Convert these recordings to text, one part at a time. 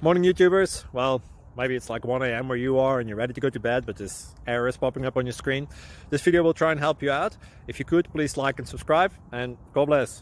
Morning YouTubers. Well, maybe it's like 1 a.m. where you are and you're ready to go to bed, but this error is popping up on your screen. This video will try and help you out. If you could, please like and subscribe, and God bless.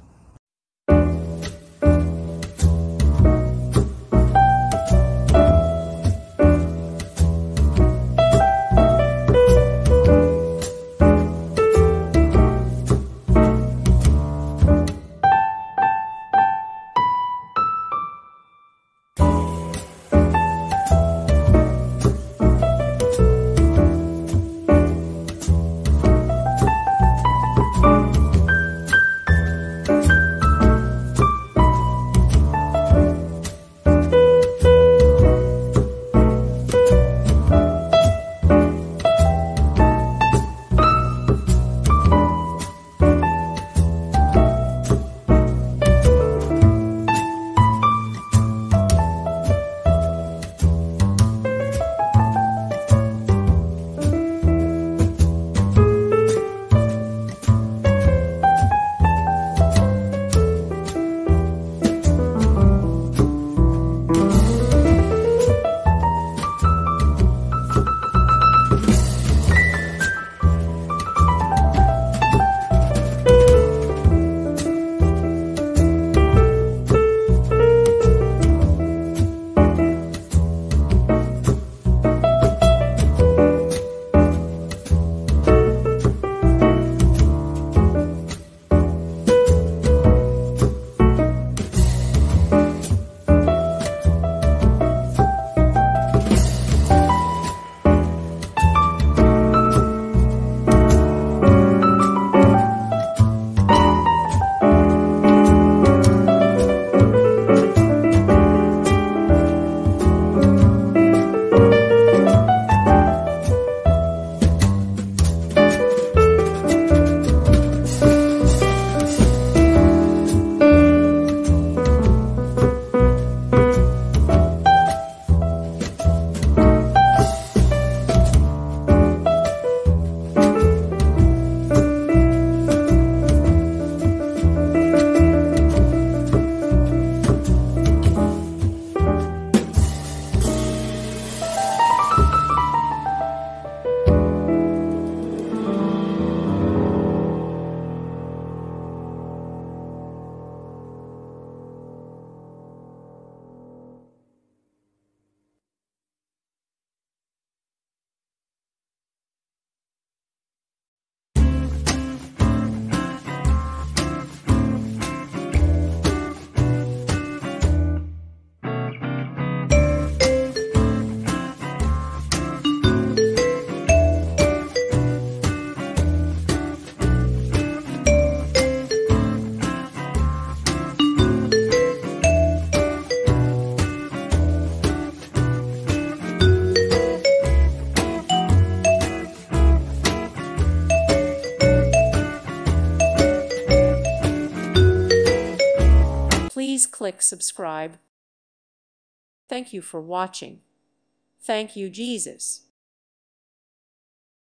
Please click subscribe. Thank you for watching. Thank you, Jesus.